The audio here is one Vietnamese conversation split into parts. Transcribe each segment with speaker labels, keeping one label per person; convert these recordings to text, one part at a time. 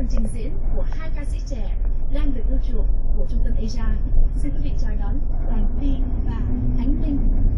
Speaker 1: phần trình diễn của hai ca sĩ trẻ đang được ưa chuộng của trung tâm Asia. Xin quý vị chào đón Đoàn Vy và Ánh Minh.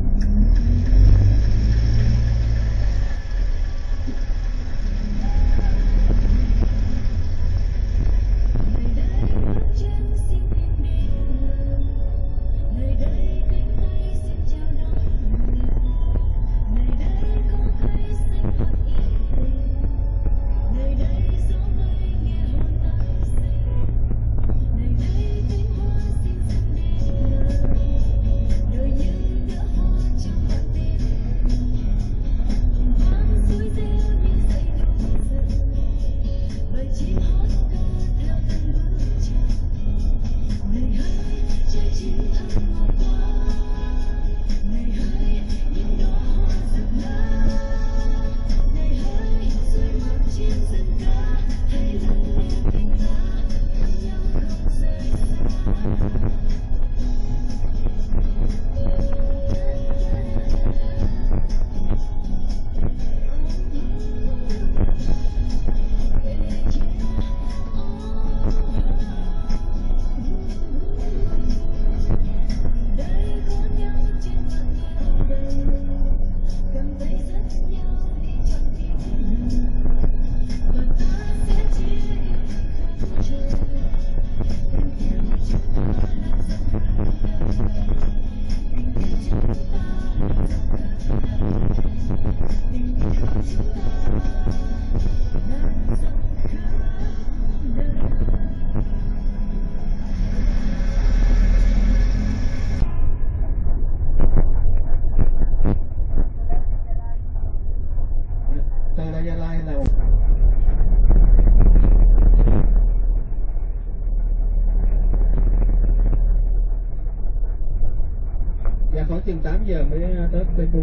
Speaker 2: Dạ khoảng chừng 8 giờ mới tới Pleiku.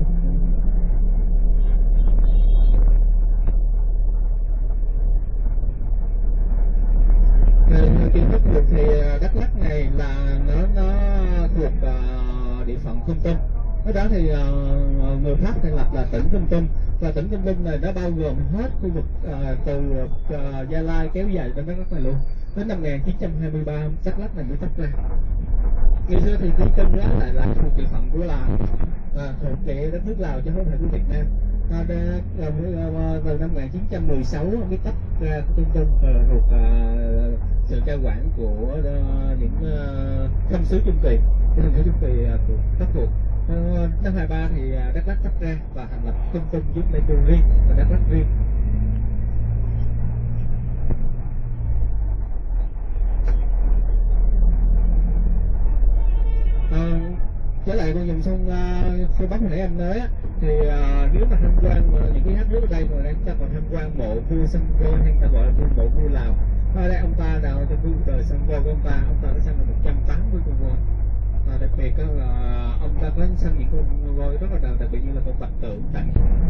Speaker 2: Kiến thức được thì Đắk Lắk này là nó thuộc địa phận Kon Tum. Cái đó thì người Pháp thành lập là tỉnh Kon Tum, và tỉnh Kon Tum này nó bao gồm hết khu vực từ Gia Lai kéo dài đến Đắk Lắk này luôn. Đến năm 1923 Đắk Lắk này mới tách ra. Ngày xưa thì Kon Tum đó là thuộc địa phận của Lào, thuộc địa đất nước Lào chứ không phải của Việt Nam. Từ năm 1916 mới tách ra Kon Tum thuộc sự cai quản của những khâm sứ Trung Kỳ, khâm sứ Trung Kỳ thuộc Bắc thuộc. Năm 23 thì Đắk Lắk tách ra và thành lập Kon Tum với Pleiku riêng và Đắk Lắk riêng. Trở lại con dòng sông phía Bắc hồi nãy em nói thì nếu mà tham quan những cái thác nước ở đây mà đang ta còn tham quan mộ vua Sông Vô, hay ta gọi là mộ vua Lào. Ở đây ông ta nào trong cuộc đời Sông Vô của ông ta đã săn được 180 con voi. Và đặc biệt là ông ta có săn những con voi rất là đặc biệt như là con bạch tượng tặng.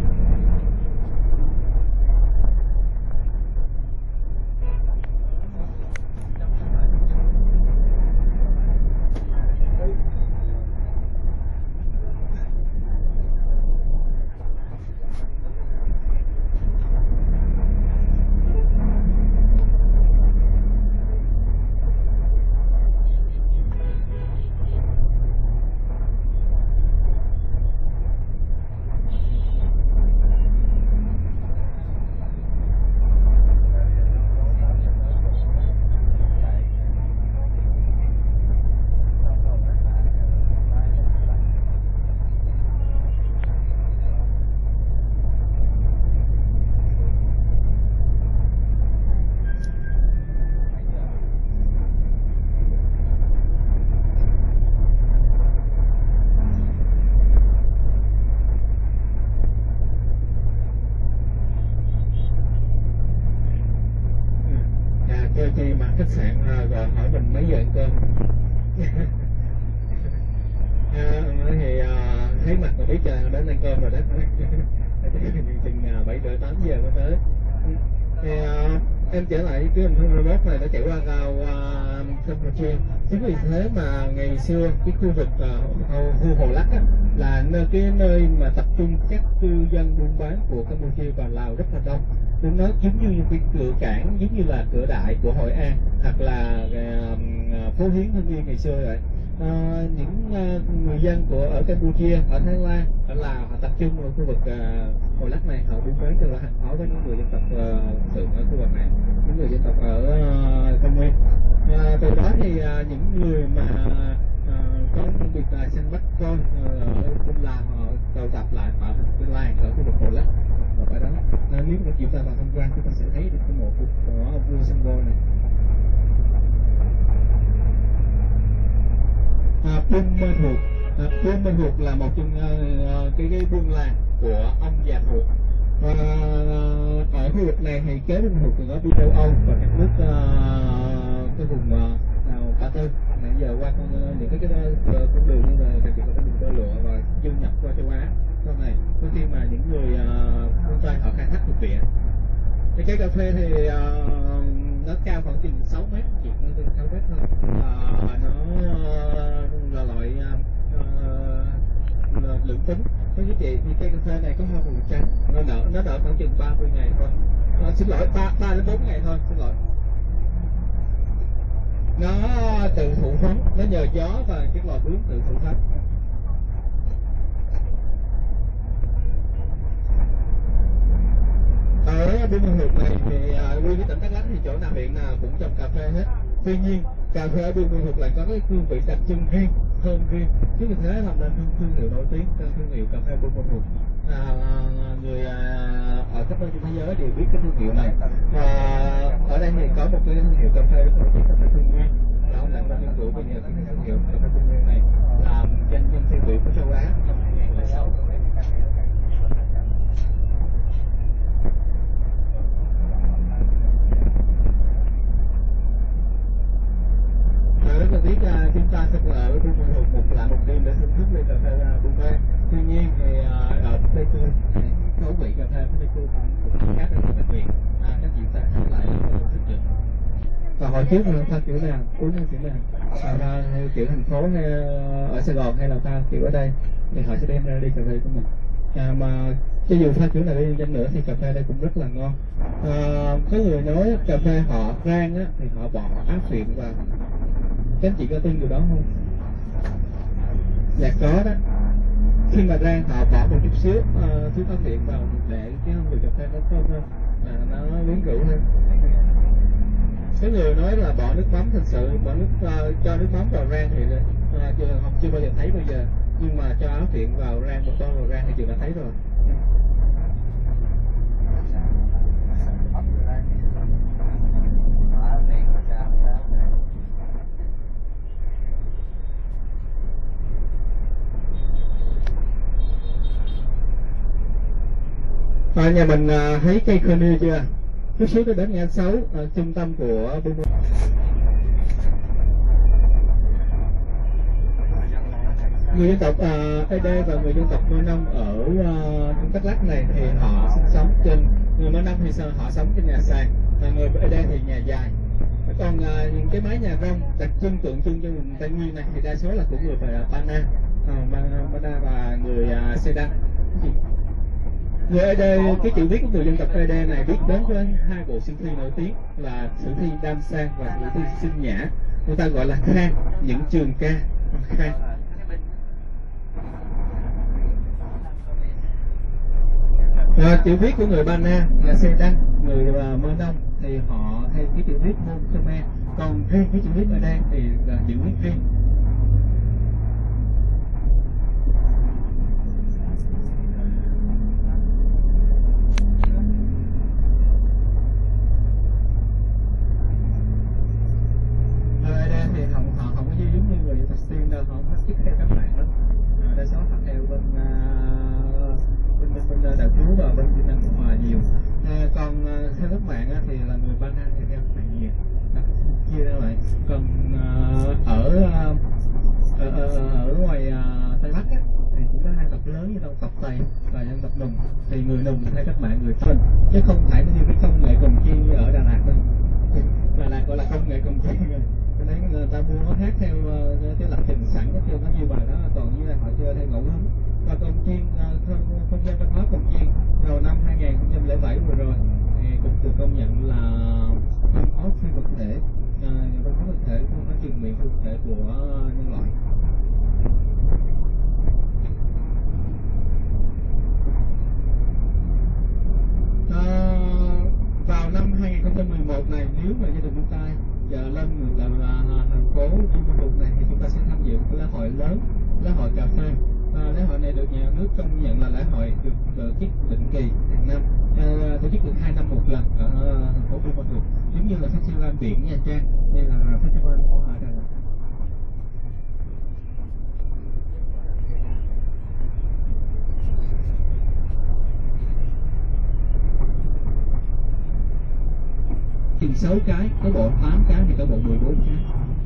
Speaker 2: Khi mà khách sạn gọi hỏi mình mấy giờ ăn cơm thì thấy mặt mà biết là đến ăn cơm rồi đó. Chừng 7 rưỡi 8 giờ mới tới. Thì em trở lại cái hình 21 này đã chạy qua cầu Campuchia. Chính vì thế mà ngày xưa cái khu vực khu Hồ Lắc là cái nơi mà tập trung các cư dân buôn bán của Campuchia và Lào rất là đông. nó giống như cái cửa cảng, giống như là cửa đại của Hội An hoặc là phố Hiến Hưng Yên ngày xưa vậy. Những người dân ở Campuchia, ở Thái Lan, ở Lào họ tập trung ở khu vực Hồ Lắc này, họ buôn bán rất là hàng hóa với những người dân tộc Thượng ở khu vực này, những người dân tộc ở Cao Nguyên. Từ đó thì những người mà có công việc săn bắt con ở bên Lào họ tụ tập lại tạo thành cái làng ở khu vực Hồ Lắc. Và ở đó nếu mà chúng ta vào tham quan, chúng ta sẽ thấy được cái mộ của ông vua Sông này. Buôn Ma Thuột là một trong cái buôn làng của ông già Thuột. Ở khu vực này thì kế Buôn Ma Thuột thì có đi châu Âu và các nước cái vùng Ba Tư. Nãy giờ qua những cái con đường như là đặc biệt là con đường tơ lụa và du nhập qua châu Á. Sau này khi mà những người phương Tây họ khai thác thực địa, cái cây cà phê thì nó cao khoảng chừng 6 mét, chỉ từ 6 mét thôi. Nó là loại lưỡng tính. Với quý chị thì cây cà phê này có hoa màu trắng, nó đỡ khoảng chừng 30 ngày thôi. Xin lỗi, 3 đến 4 ngày thôi, xin lỗi. Nó tự thụ phấn, nó nhờ gió và cái lò bướm tự thụ phấn. Ở Buôn Ma Thuột này thì nguyên cái tỉnh Đắk Lắk thì chỗ nào huyện nào cũng trồng cà phê hết. Tuy nhiên cà phê ở Buôn Ma Thuột lại có cái hương vị đặc trưng riêng, thơm riêng, chứ như thế làm nên thương hiệu nổi tiếng, thương hiệu cà phê Buôn Ma Thuột. Người ở khắp nơi trên thế giới đều biết cái thương hiệu này. Ở đây thì có một cái thương hiệu cà phê rất nổi tiếng, cà phê Trung Nguyên. Là ông Đặng Văn Nghiên cứu về nhờ cái thương hiệu cà phê Trung Nguyên này là danh nhân tiêu biểu của châu Á năm 2006. Rất là tiếc chúng ta sẽ ở Buôn Ma Thuột một đêm để thưởng thức ly cà phê Buôn Ma. Tuy nhiên thì ở Pleiku khẩu vị cà phê Pleiku cũng khác rất là đặc biệt. Các chị ta sẽ lại rất được. Và hồi trước là pha kiểu nào, uống kiểu nào? Pha kiểu thành phố hay ở Sài Gòn hay là pha kiểu ở đây thì họ sẽ đem ra đi cà phê của mình. Mà cho dù pha kiểu nào đi chăng nữa thì cà phê đây cũng rất là ngon. Có người nói cà phê họ rang á, thì họ bỏ áp phiện vào. Các anh chị có tin điều đó không? Dạ có đó. Khi mà rang họ bỏ một chút xíu thuốc áp phiện vào để cái hương vị cà phê nó thơm hơn, nó quyến rũ hơn. Có người nói là bỏ nước mắm, thật sự bỏ cho nước mắm vào rang thì chưa bao giờ thấy bao giờ, nhưng mà cho áo phiện vào rang, một con vào rang thì chưa đã thấy rồi. Nhà mình thấy cây Khmer chưa? Chút xíu tới đến ngã 6 trung tâm của Buôn Ma. Người dân tộc Ede và người dân tộc Mơ Nông ở Đắk Lắk này thì họ sinh sống trên, người Mơ Nông thì họ sống trên nhà sàn, người Ede thì nhà dài. Còn những cái mái nhà rông đặc trưng tượng trưng cho vùng Tây Nguyên này thì đa số là của người Pana và người Sedan. Người Ede, cái chữ viết của người dân tộc Ede này biết đến với hai bộ sử thi nổi tiếng là sử thi Đam Sang và sử thi Sinh Nhã, người ta gọi là Khang, những trường ca Khang. Chữ viết của người Ba Na là Sedan, người Mơ Nông thì họ theo cái chữ viết Môn Khmer, còn riêng cái chữ viết ở đây thì là chữ viết riêng. Họ không có giống như người thật tiên đâu, họ không thích theo các bạn lắm. Đa số họ theo bên đạo Chúa và bên Việt Nam Cộng Hòa nhiều. Còn theo các bạn thì là người Ba Na thì theo các bạn nhiều. Chia ra vậy. Còn ở ngoài Tây Bắc thì cũng có hai tộc lớn như tộc Tây và dân tộc Nùng. Thì người Nùng thì theo các bạn người Phân, chứ không phải như cái công nghệ cồng chiên ở Đà Lạt đâu. Đà Lạt gọi là công nghệ cồng chiên rồi. Cho nên người ta mua hát theo cái lập trình sẵn, cái theo nó như bài đó, còn như là họ chơi theo ngẫu hứng. Và cồng chiên không gian văn hóa cồng chiên đầu năm 2007 vừa rồi thì của nhân loại. Vào năm 2011 này, nếu mà gia đình chúng ta lên là thành phố trong khu vực này thì chúng ta sẽ tham dự cái lễ hội lớn, lễ hội cà phê. Lễ hội này được nhà nước công nhận là lễ hội được tổ chức định kỳ hàng năm, tổ chức được 2 năm một lần ở thành phố Buôn Ma Thuột, giống như là festival biển Nha Trang hay là festival hoa ở Đà Lạt. Chừng 6 cái, có bộ 8 cái thì có bộ 14 cái.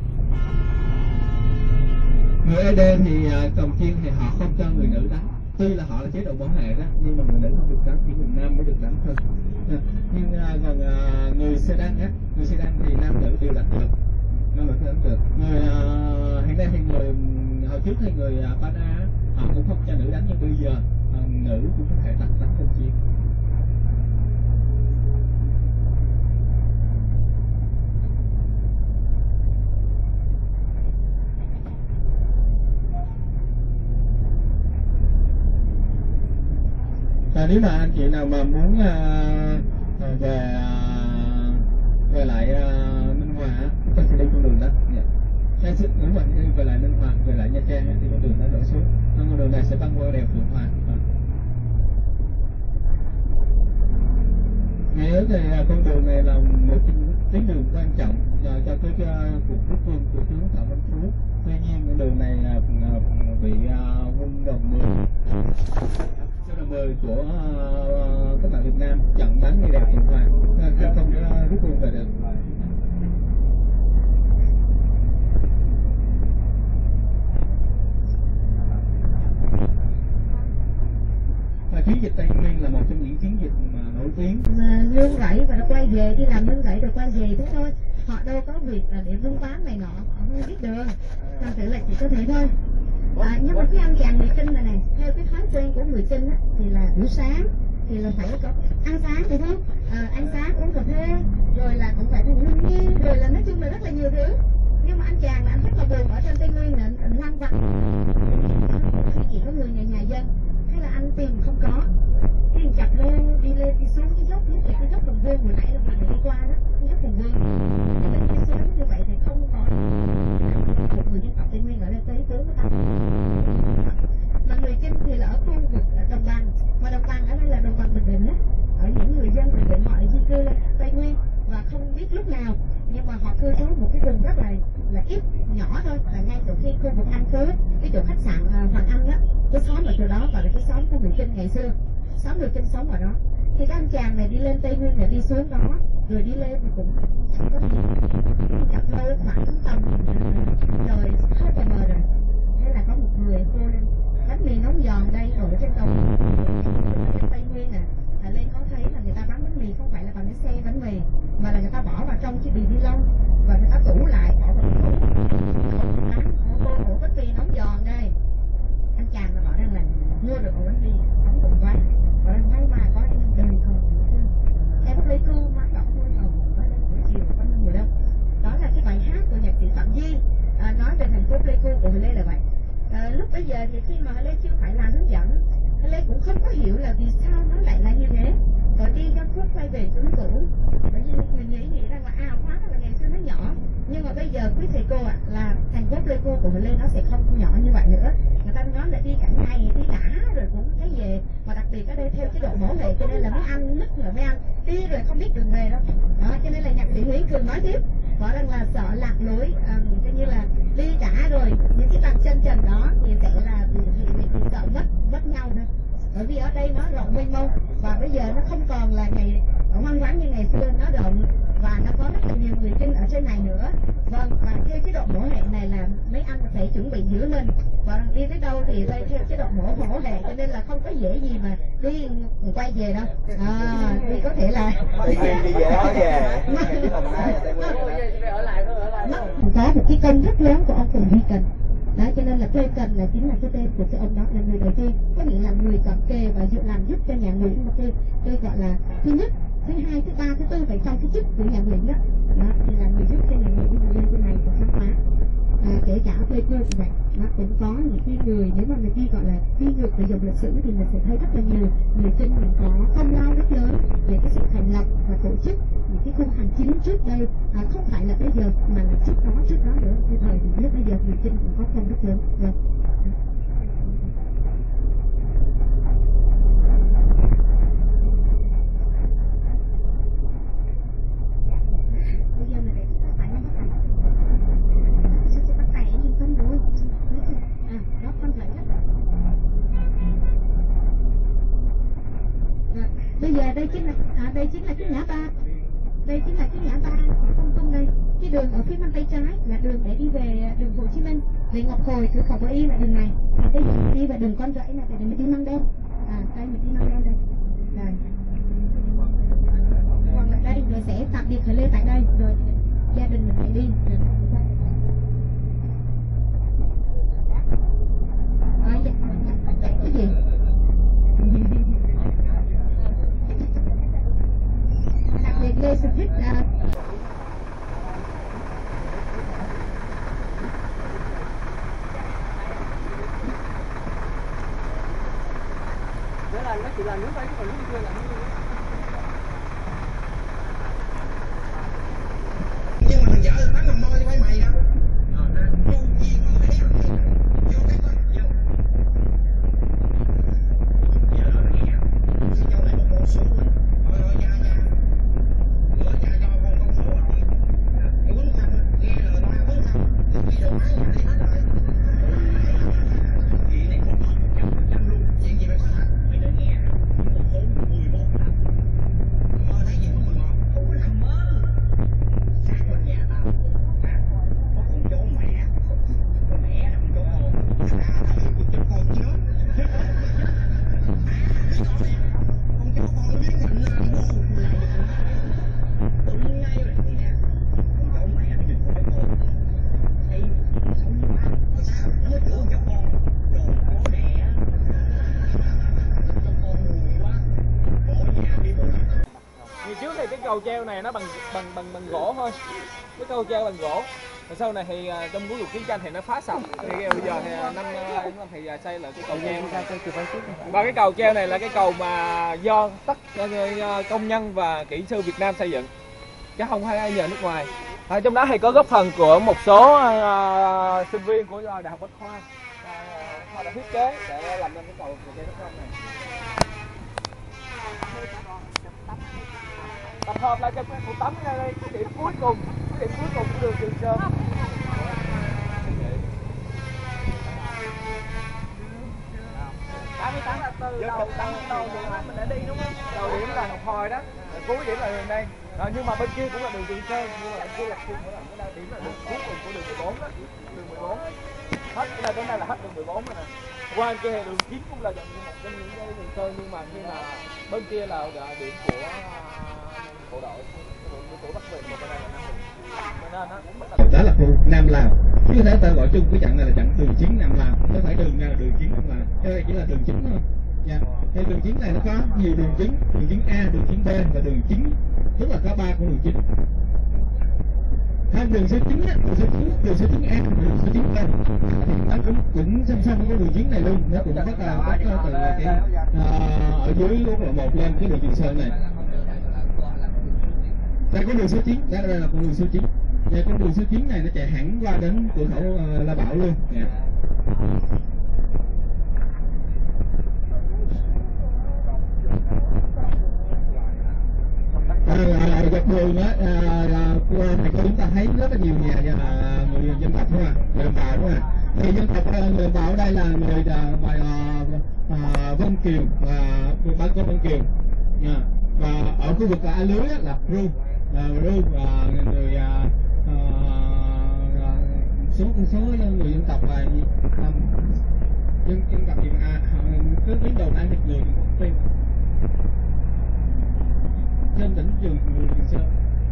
Speaker 2: Người ED thì cồng chiên thì họ không cho người nữ đánh, tuy là họ là chế độ bảo hệ đó, nhưng mà người nữ không được đánh, chỉ người nam mới được đánh thôi. Nhưng còn người Sedan á, người Sedan thì nam nữ đều đánh được, nam nữ đánh được. Người hiện nay thì người hồi trước thì người Pana họ cũng không cho nữ đánh, nhưng bây giờ nữ cũng có thể đánh cồng chiên. Nếu mà anh chị nào mà muốn về lại Ninh Hòa, tôi sẽ đi con đường đó. Đúng rồi, về lại Ninh Hòa, về lại Nha Trang thì con đường đó đổ xuống. Con đường này sẽ băng qua đèo Phượng Hoàng. Nghĩa thì con đường này là một tuyến đường quan trọng cho cái cuộc rút quân của tướng Phạm Văn Phú. Tuy nhiên con đường này bị quân đồng 10 của các bạn Việt Nam chặn bắn ngay đèo Phượng Hoàng, nên không có rút quân về được. Chiến dịch Tây Nguyên là một trong những chiến dịch mà nổi tiếng.
Speaker 3: Nương rẫy và quay về, đi làm nương rẫy rồi quay về thế thôi. Họ đâu có việc là để buôn bán này nọ, họ không biết đường. Thành thử là chỉ có thế thôi. Nhưng mà cái anh chàng người Kinh này này, theo cái thói quen của người Kinh á, thì là buổi sáng thì là phải có ăn sáng, đúng không? Ăn sáng uống cà phê, rồi là cũng phải ngưng nghiêng, rồi là nói chung là rất là nhiều thứ. Nhưng mà anh chàng là anh rất là buồn ở trên Tây Nguyên là anh lăn vặt, chỉ có người nhà dân, thế là anh tìm không có, tiền chặt lô đi lên đi xuống cái dốc, nhất là cái dốc Đồng Vương hồi nãy là mình đi qua đó, cái dốc Đồng Vương, bên kia xuống như vậy thì không có một người dân tộc Tây Nguyên ở đây tới tướng của ta. Mà người Kinh thì là ở khu vực đồng bằng, mà đồng bằng ở đây là đồng bằng Bình Định á, ở những người dân Bình Định họ di cư lên Tây Nguyên và không biết lúc nào, nhưng mà họ cư trú một cái vùng rất là ít nhỏ thôi, là ngay chỗ cái khu vực An Phú, cái chỗ khách sạn Hoàng Anh đó, cái xóm ở chỗ đó và là cái xóm của người Kinh ngày xưa, xóm người Kinh sống ở đó. Thì các anh chàng này đi lên Tây Nguyên là đi xuống đó, rồi đi lên thì cũng không có gì, chập lâu khoảng tầm trời hết tờ mờ rồi, thế là có một người hô lên bánh mì nóng giòn đây, rồi ở trên cầu Tây Nguyên nè, lên có thấy là người ta bán bánh mì không phải là bằng cái xe bánh mì, mà là người ta bỏ vào trong cái bì ni lông và người ta tủ lại, bỏ vào cái bán ổ bánh mì nóng giòn đây. Anh chàng nó bảo rằng là mua được ổ bánh mì nóng cùng quá, bảo rằng may mà có em đời còn em lấy cưu má đỏ thôi còn có lên buổi chiều có lên mùa đông. Đó là cái bài hát của nhạc sĩ Phạm Duy nói về thành phố Pleiku của Huế Lê là vậy. Lúc bây giờ thì khi mà Lê chưa phải làm hướng dẫn, Lê cũng không có hiểu là vì sao nó lại là như thế. Rồi đi cho phút quay về tướng cũ, bởi vì mình nghĩ rằng là hóa là ngày xưa nó nhỏ, nhưng mà bây giờ quý thầy cô ạ, là thành phố Pleiku của Huế Lê nó sẽ không nhỏ như vậy nữa. Người ta nói là đi cả ngày, đi đã rồi cũng thấy về, mà đặc biệt ở đây theo chế độ mẫu hệ, cho nên là mấy anh nứt rồi mấy anh đi rồi không biết đường về đâu. Đó, cho nên là nhạc sĩ Nguyễn Cường nói tiếp, bảo rằng là sợ lạc lối, coi như là đi đã rồi những cái bàn chân trần đó thì sẽ là bị sợ mất nhau thôi. Bởi vì ở đây nó rộng mênh mông và bây giờ nó không còn là ngày hoang vắng như ngày xưa, nó rộng và nó có rất là nhiều người Kinh ở trên này nữa. Vâng, và theo chế độ mổ hệ này là mấy anh phải chuẩn bị giữ mình, và đi tới đâu thì đây theo chế độ mổ hệ, cho nên là không có dễ gì mà đi quay về đâu. Thì có thể là có một cái công rất lớn của ông Phùng Duy Cần. Đó, cho nên là Quê Cần là chính là cái tên của cái ông đó, là người đầu tiên, có nghĩa là người cận kề và làm giúp cho nhà Nguyễn. Mà tôi gọi là thứ nhất, thứ hai, thứ ba, thứ tư phải trong cái chức của nhà Nguyễn đó. Đó thì là người giúp cho nhà Nguyễn lên cái này của khám phá. Kể cũng có những cái người, nếu mà người đi gọi là đi ngược về dòng lịch sử thì mình sẽ thấy rất là nhiều người kinh mình có công lao rất lớn về cái sự thành lập và tổ chức những cái khu hành chính trước đây, không phải là bây giờ mà là trước đó nữa, cái thời thì lúc bây giờ người kinh cũng có công rất lớn. Vâng. Bây giờ đây chính là cái ngã ba, đây chính là cái ngã ba Con Tum đây. Cái đường ở phía bên tay trái là đường để đi về đường Hồ Chí Minh, về Ngọc Hồi, cửa khẩu Bờ Y là đường này. Đây đi về đường Con Rẫy này để mình đi Măng Đen. Đây mình đi Măng Đen đây. Rồi. Còn lại đây rồi sẽ tạm biệt Khởi Lê tại đây, rồi gia đình mình phải đi. Cái gì? Đặc biệt Lê sẽ thích
Speaker 4: nó chỉ là nước đấy, còn nước kia là nước.
Speaker 5: Nhưng mà mình vợ tán hầm môi phải mày đâu.
Speaker 4: Cầu treo này nó bằng gỗ thôi, cái cầu treo bằng gỗ. Rồi sau này thì trong cuộc chiến tranh thì nó phá sập, thì bây giờ thì thì xây lại cái cầu treo. Và cái cầu treo này là cái cầu mà do tất công nhân và kỹ sư Việt Nam xây dựng, chứ không phải ai nhờ nước ngoài. Trong đó thì có góp phần của một số sinh viên của Đại học Bách Khoa, họ đã thiết kế để làm nên cái cầu treo đất không này. Tập hợp lại cái một tấm này đây, cái điểm cuối cùng của đường Trường Sơn. Là từ đầu mình đã đi đúng không? Đầu điểm là Ngọc Hồi đó, cuối điểm là đường đây. Nhưng mà bên kia cũng là đường Trường Sơn, nhưng mà bên kia là điểm là đường cuối cùng của đường 14 đó, đường 14. Hết cái này đến đây là hết đường 14 rồi nè. Qua kia đường 9 cũng là một trong những cái đường Sơn, nhưng mà khi mà bên kia là điểm của bộ đội của Bắc Việt, bên đây là
Speaker 2: đó là khu Nam Lào, chứ có thể ta gọi chung cái chặng này là chặng đường chiến Nam Lào, không phải đường chiến Nam Lào, cái này chỉ là đường chính thôi. Nha. Thì đường chính này nó có nhiều đường chính A, đường chính B và đường chính, tức là có 3 con đường chính. Hai đường số chính á, đường số chính A, đường số chính B thì nó cũng song cái đường chính này luôn, nó cũng rất là có từ cái ở dưới quốc lộ 1 lên cái đường Trường Sơn này. Đây có đường số 9, đây là con đường số 9. Và con đường số 9 này nó chạy hẳn qua đến cửa khẩu La Bảo luôn. Dọc đường á, qua này chúng ta thấy rất là nhiều nhà người dân tộc đúng không? Người đồng bào đúng không? Thì dân tộc người đồng bào ở đây là người Vân Kiều và bà con Vân Kiều. Và ở khu vực A Lưới là Ru và người số người dân tộc là dân tộc gì cứ biến đầu ăn thịt người cũng không tin trên đỉnh Trường Sơn.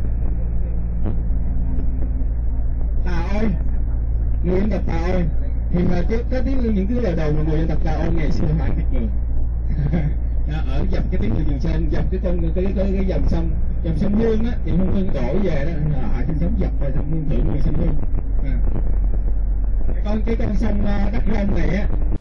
Speaker 2: Tà Ôi, người dân tộc Tà Ôi thì mà cái tiếng những cái lời đầu mà người dân tộc Tà Ôi ngày xưa ăn thịt người. Ở dọc cái tuyến đường Trường Sơn, dọc cái dòng sông Hương á, thì Hương đổ về đó, họ sinh sống dọc về sông Hương, thượng nguồn sông Hương. Cái con sông Đắk Rông này á